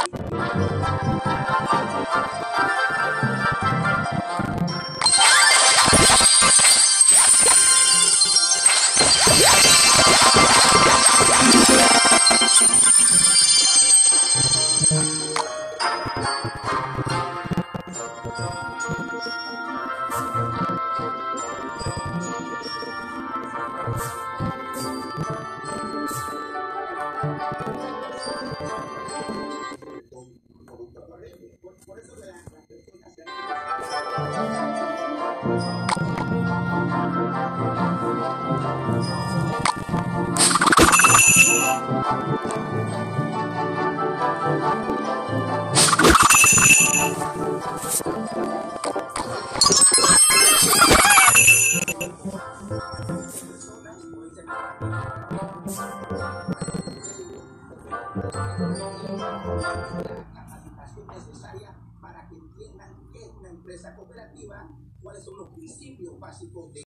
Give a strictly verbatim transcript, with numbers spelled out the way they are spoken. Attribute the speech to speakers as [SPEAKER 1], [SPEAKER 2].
[SPEAKER 1] Necesaria para que entiendan qué es una empresa cooperativa, cuáles son los principios básicos de